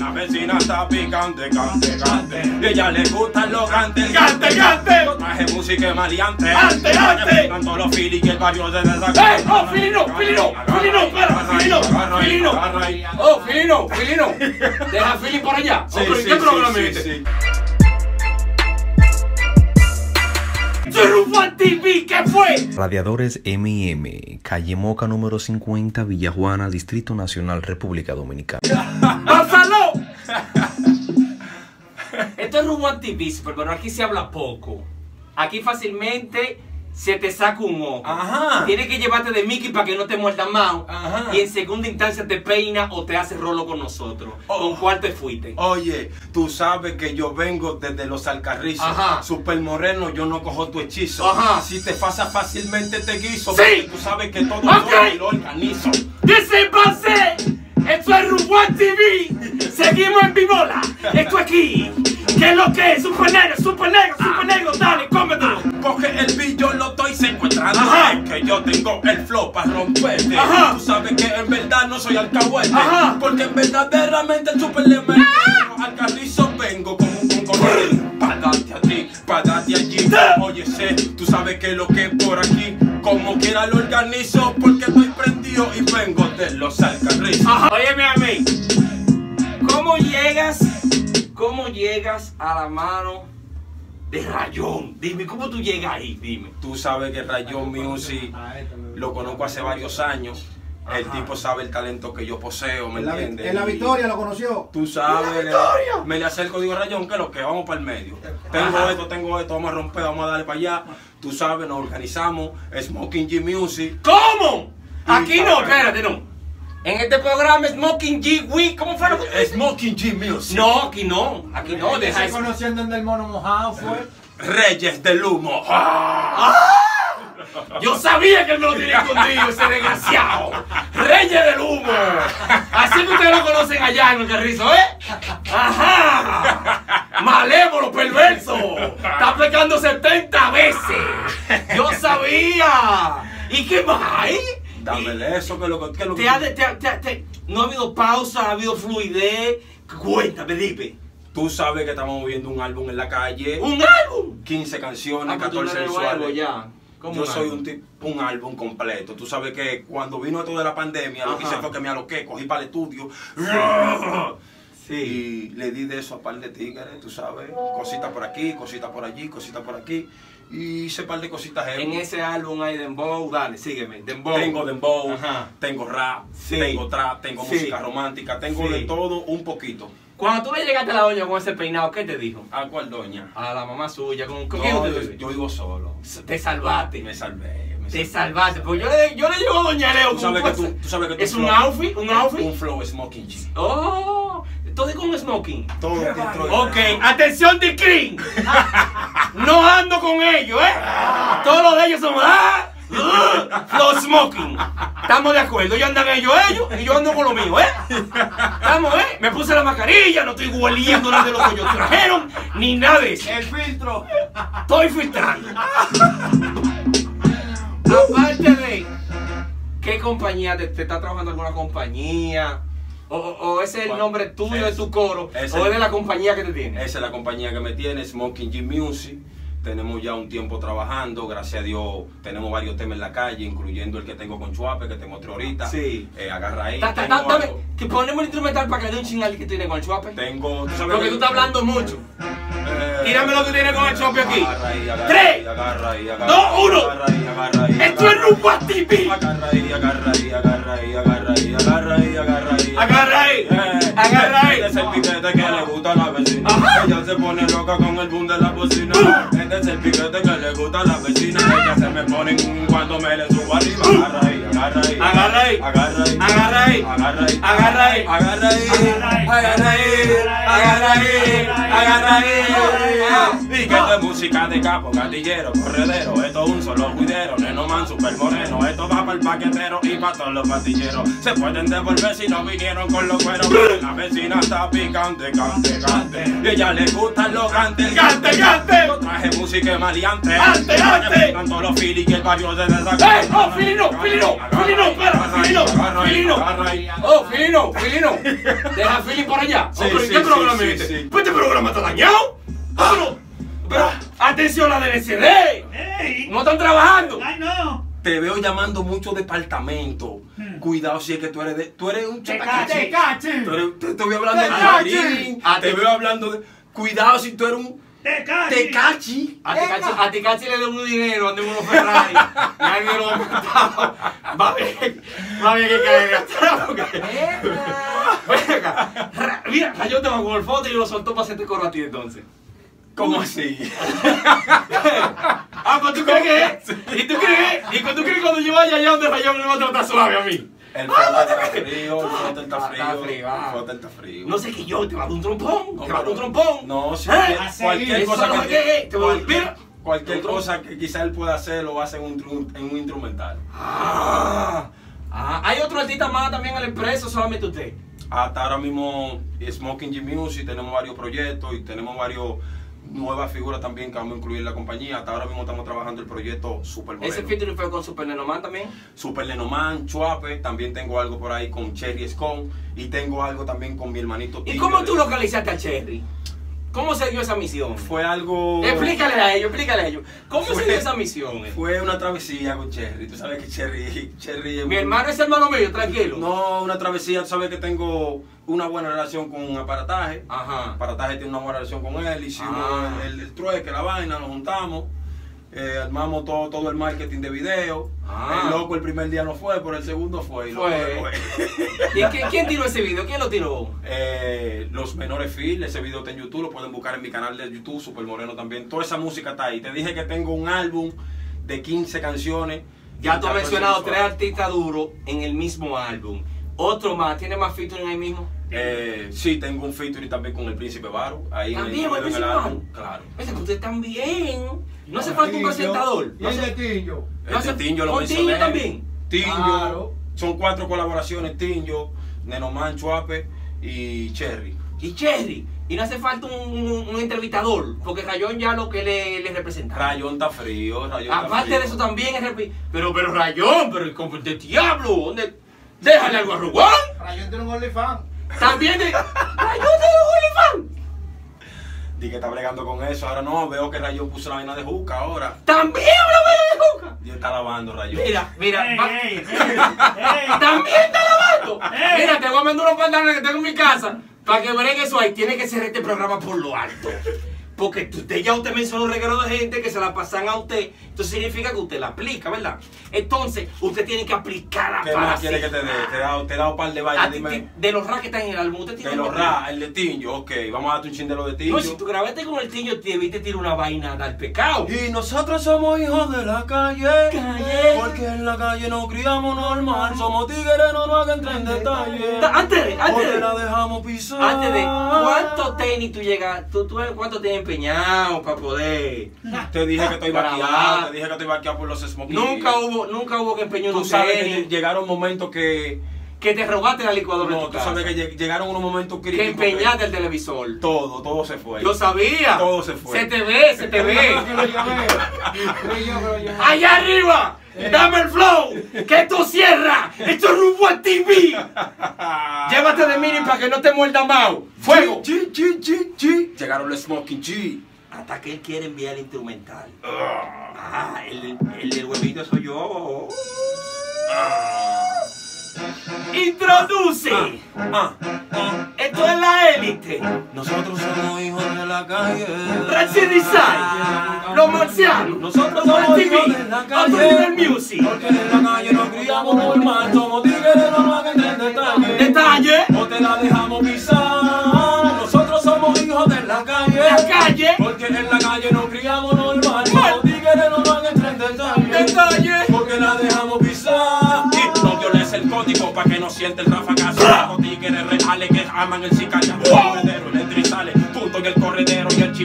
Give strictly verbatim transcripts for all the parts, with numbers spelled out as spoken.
La vecina está picante, cante, cante. Y a ella le gustan los cantes. ¡Cante, cante! Yo traje música maleante. ¡Ante, ante! Canto los filis y el barrio se desaca. ¡Eh! ¡Oh, Filino! ¡Filino! ¡Filino! ¡Espera! ¡Filino! ¡Filino! ¡Oh, Filino! ¡Filino! Deja a Fili por allá. Sí, Oh, sí, ¿qué sí, programa sí, es este? sí. ¡Churufan T V! ¿Qué fue? Radiadores M y M, calle Moca número cincuenta, Villa Juana, Distrito Nacional, República Dominicana. ¡Pásalo! Esto es Rufan T V, pero aquí se habla poco. Aquí fácilmente se te saca un ojo. Ajá. Tienes que llevarte de Mickey para que no te muerdan más. Ajá. Y en segunda instancia te peina o te hace rolo con nosotros. Oh. ¿Con cuál te fuiste? Oye, tú sabes que yo vengo desde los Alcarrizos. Ajá. Super moreno, yo no cojo tu hechizo. Ajá. Si te pasa fácilmente te guiso. Sí. Porque tú sabes que todo Ok. yo lo organizo. ¡Desenvase! ¡Esto es Rufan T V! ¡Seguimos en Vivola! ¡Esto aquí! ¿Qué es lo que es? ¡Super negro, super negro, super negro! ¡Dale, cómetelo! Porque el billo lo estoy secuestrando. Ajá. Es que yo tengo el flow para romperte. Ajá. Tú sabes que en verdad no soy alcahuete. Ajá. Porque en verdaderamente el super le mete. Alcarrizo vengo como un concorrido. Pa' darte a ti, pa' darte allí. Oye, sé, tú sabes que lo que es por aquí, como quiera lo organizo. Porque estoy prendido y vengo de los Alcarrizos. Ajá. Óyeme a mí. ¿Cómo llegas? ¿Cómo llegas a la mano de Rayón? Dime, ¿cómo tú llegas ahí? Dime. Tú sabes que Rayón Music lo conozco hace varios años. El Ajá. tipo sabe el talento que yo poseo, ¿me En la, entiendes? en la Y Victoria lo conoció. Tú sabes, ¡En la Victoria! me le acerco, digo, Rayón, que lo que vamos para el medio. Tengo Ajá. esto, tengo esto, vamos a romper, vamos a darle para allá. Tú sabes, nos organizamos, Smoking G Music. ¿Cómo? Aquí Y no, para- espérate, no. En este programa Smoking G Week, ¿cómo fue? lo que- Smoking G Music. No, aquí no, aquí no, deja Se eso. conociendo en el mono mojado fue. Reyes del Humo. Yo sabía que él me lo tenía escondido, ese desgraciado. Reyes del Humo. Así que ustedes lo conocen allá en el Carrizo, ¿eh? Ajá. Malévolo, perverso. Está pecando setenta veces. Yo sabía. ¿Y qué más hay? Dámele eso, que lo que... que lo que- Te ha de- te ha- te ha- te- no ha habido pausa, ha habido fluidez. Cuéntame, dime. Tú sabes que estamos moviendo un álbum en la calle. ¿Un álbum? quince canciones, Ah, pues tú no catorce eres nuevo visuales. ya. ¿Cómo Yo un soy álbum? un tipo, un álbum completo. Tú sabes que cuando vino esto de la pandemia, lo que Ajá. hice fue que me aloqué, cogí para el estudio. Sí. Y le di de eso a par de tigres, tú sabes. Cositas por aquí, cositas por allí, cositas por aquí. Y hice par de cositas heavy. En ese álbum hay dembow, dale, sígueme. Dembow. Tengo dembow, Ajá. tengo rap, Sí. tengo trap, tengo Sí. música romántica, tengo Sí. de todo un poquito. Cuando tú le llegaste a la doña con ese peinado, ¿qué te dijo? ¿A cuál doña? A la mamá suya, ¿con, con No, quién yo, usted vive? yo vivo solo. Te salvaste. Me salvé. Me Te salvé. salvaste. Porque yo le, yo le llevo a doña Leo. Tú con sabes un que tú, cosa- tú sabes que tú Es un flow- outfit, un outfit. Un flow smoking G. Oh, todo con smoking. Todo dentro de... Ok, atención de Clean. No ando con ellos, ¿eh? Todos los de ellos son ah, ah, flow smoking. Estamos de acuerdo, ellos andan ellos, ellos, y yo ando con lo mío, ¿eh? Estamos, ¿eh? Me puse la mascarilla, no estoy hueliendo nada de lo que ellos trajeron, ni nada de eso. El filtro. Estoy filtrando. Aparte de, ¿qué compañía te, te está trabajando alguna compañía? O, o, o ese es el ¿Cuál? nombre tuyo de Es- tu coro, es o el- es de la compañía que te tiene. Esa es la compañía que me tiene, Smoking G Music. Tenemos ya un tiempo trabajando, gracias a Dios tenemos varios temas en la calle, incluyendo el que tengo con Chuape, que te mostré ahorita. Sí. Eh, agarra ahí. Ta- ta- tengo ta- dame, algo. que ponemos el instrumental para que dé un chingal que tiene con el chuape. Tengo, tú sabes Porque que- tú estás hablando mucho. Eh, Tírame lo que tiene con el chuape aquí. Agarra ahí, agarra Tres, ahí, agarra ahí, agarra dos, ahí, uno. agarra ahí, agarra ahí, Esto es agarra- Rufan T V. Agarra ahí, agarra ahí, agarra ahí, agarra ahí, agarra ahí, agarra ahí. Agarra ahí, Eh, agarra ahí. Este es el piquete que le gusta a la vecina. Ajá. Ella se pone loca con el boom de la bocina. Este es el piquete que le gusta a la vecina. Ella se me pone cuando me le subo arriba. Agarra ahí, agarra ahí. Agarra ahí. Agarra ahí. Agarra ahí. Agarra ahí. Agarra ahí. Agarra ahí. Agarra ahí. Agarra ahí. agarra ahí, agarra ahí. Y que esto es música de capo, gatillero, corredero. Esto es un solo juidero, Nenoman super moreno. Esto va para el paquetero y para todos los patilleros. Se pueden devolver si no vinieron con los cueros. Pero la vecina está picante, cante, cante. Y a ella le gustan los cantes, cante, cante. Yo traje música maleante, ante, ante. Canto los filis y el barrio de desacato. ¡Eh! ¡Oh, Filino! ¡Filino! ¡Filino! ¡Espera! ¡Filino! ¡Filino! ¡Oh, Filino! ¡Filino! Deja a Fili por allá. Sí, Oh, pero sí, ¿qué programa sí, es sí, este? sí. Pues este programa está dañado. Ah, pero, pero, atención a la D N C D. ¡Ey! No están trabajando. ¡Ay, no! Te veo llamando mucho departamento. Cuidado si es que tú eres de, tú eres un ¡Te chatacachi. cache, cache! Tú eres- Te, te veo hablando de Te Madrid. cache. Te veo hablando de. Cuidado si tú eres un ¡Te cache! tecachi. A Ticachi, a Ticachi le doy un dinero, ande unos Ferrari. Y alguien lo ha matado. Va bien, va bien que caer atrás. Porque... Ven acá. Ra- Mira, Rayo te va con el foto y lo soltó para hacerte coro a ti entonces. ¿Cómo así? Ah, pues tú crees que es. ¿Y tú crees? ¿Y tú crees que cuando yo vaya allá donde Rayón me va a tratar suave a mí? El foto está frío, el foto está Está frío. frío, ah. El foto está frío. No sé que yo te va a dar un trompón. No, Te va a dar un pero- trompón. No, si ¿Eh? A cualquier seguir. cosa Eso no que es que- te voy a- cualquier, mira. cualquier Otro. cosa que quizá él pueda hacer lo va a hacer en un, tru- en un instrumental. Ah, ah, ¿hay otro artista más también en la empresa o solamente usted? Hasta ahora mismo Smoking G Music tenemos varios proyectos y tenemos varios nuevas figuras también que vamos a incluir en la compañía. Hasta ahora mismo estamos trabajando el proyecto Super Moreno. Ese featuring fue con Super Nenoman también. Super Lenoman, Chuape, también tengo algo por ahí con Cherry Scone y tengo algo también con mi hermanito ¿Y Tigre. cómo tú localizaste a Cherry? ¿Cómo se dio esa misión? Fue algo... Explícale a ellos, explícale a ellos. ¿Cómo Fue- se dio esa misión? eh? Fue una travesía con Cherry. Tú sabes que Cherry... Cherry es Mi muy- hermano es hermano mío, tranquilo. No, una travesía. Tú sabes que tengo una buena relación con Aparataje. Ajá. Aparataje tiene una buena relación con él. Hicimos Ah. el, el trueque, la vaina, nos juntamos. Eh, armamos todo, todo el marketing de video. Ah. El loco el primer día no fue, pero el segundo fue. Y loco Fue. fue. ¿Y qué- quién tiró ese video? ¿Quién lo tiró? Eh, los menores Phil, ese video está en YouTube, lo pueden buscar en mi canal de YouTube, Super Moreno también. Toda esa música está ahí. Te dije que tengo un álbum de quince canciones. Ya tú has puede mencionado ser tres visual. artistas duros en el mismo álbum. Otro más, ¿tiene más featuring ahí mismo? Eh, sí, tengo un featuring también con el Príncipe Baro. Ahí en el, ¿También con el en el Príncipe álbum. Baro? Claro. Ese que usted también. No hace falta un presentador. ¿Y No el hace- de Tillo? No hace- Este Tinyo lo ¿con mencioné. Tinyo también? Tinyo. Claro. Son cuatro colaboraciones: Tinyo, Nenoman, Chuape y Cherry. Y Cherry. Y no hace falta un, un- un entrevistador. Porque Rayón ya lo que le, le representa. Rayón está frío, Rayón está Aparte frío. de eso también es repi- Pero, pero Rayón, pero ¿cómo de diablo? ¿Dónde? Déjale algo a Rugón. Rayón tiene un OnlyFans. También de. Rayón de OnlyFans. Di que está bregando con eso. Ahora no, veo que Rayón puso la vaina de juca ahora. También habla de Juca. Y está lavando Rayón. Mira, mira. ¡Ey, va- ey, ey! ey. También está lavando. ¡Ey! Mira, te voy a mandar unos pantalones que tengo en mi casa. Para que vean eso ahí. Tiene que ser este programa por lo alto. Porque usted ya usted mencionó un reguero de gente que se la pasan a usted. Entonces significa que usted la aplica, ¿verdad? Entonces, usted tiene que aplicarla ¿Qué para más quiere que te dé? Te he dado, te he dado un par de A vainas. ti- Dime. ti- de los rap que están en el álbum, usted tiene De los que- ra, el de Tinyo, ok. Vamos a darte un chin de lo de Tinyo. No, si tú grabaste con el Tinyo, te viste tirar una vaina al pecado. Y nosotros somos hijos de la calle, Calle. porque en la calle nos criamos normal. Somos tigres, no nos hagan entrar en detalle. Ta- Antes de, antes Porque de, la dejamos pisar. antes de, ¿cuántos tenis tú llegas? ¿Tú, tú cuántos tenis empeñados para poder? Te dije que estoy Para vaqueado, bajar. te dije que estoy vaqueado por los smoking. Nunca hubo, nunca hubo que empeñar Tú un sabes que tenis. llegaron momentos que. Que te robaste la licuadora No, de tu tú casa. sabes que lleg- llegaron unos momentos críticos. Que empeñaste el televisor. Todo, todo se fue. Yo sabía. Todo se fue. Se te ve, se te ve. Yo que lo llamé. Fui yo que lo llamé. Allá arriba, dame el flow, que esto cierra. Esto es rumbo a T V. Llévate de mini para que no te muerda más. Fuego. Chi, chi, chi, chi. Llegaron los smoking chi. Hasta que él quiere enviar el instrumental. Ah, el, el del huevito soy yo. Introduce. Ah, ah. Esto es la élite. Nosotros somos hijos de la calle. Rexy Design. Los marcianos. Nosotros Los somos T V. hijos de la calle. Autoridad Music. Porque en la calle nos criamos normal. Somos tigres, no nos hagan entrar en detalle. Detalle. O te la dejamos pisar. Nosotros somos hijos de la calle. La calle. Porque en la calle nos criamos normal. Somos tigres, no nos hagan entrar en detalle. Detalle. Porque la dejamos pisar. Y no violes el código para que no siente el rafagazo. Los tigres reales que aman el sicario. El verdadero electrizado.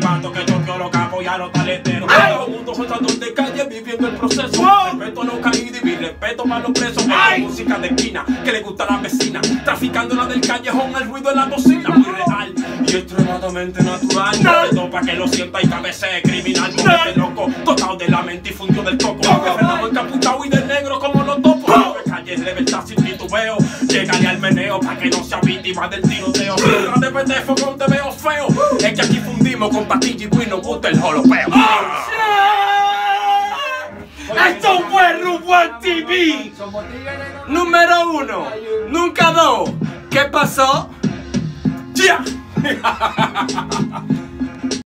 chivato que choqueó los capos y a los taleteros. Todo el mundo gozando de calle viviendo el proceso. Wow. Respeto a los caídos y mi respeto para los presos. Hay música de esquina que le gusta a la vecina. Traficando la del callejón al ruido de la bocina. Muy real y extremadamente natural. No para que lo sienta y cabece criminal. Como este loco, tostado de la mente y fundió del coco. Fernando encapuchado y de negro como los topos. Calles de libertad sin titubeo. Llegale al meneo pa' que no sea víctima del tiroteo. Tras de pendejo con te veo feo. Es que aquí fundimos con patilla y pues nos gusta el jolopeo. Esto fue Rubuan T V. Somos tigres. Número uno. Nunca dos. ¿Qué pasó? ¡Ya!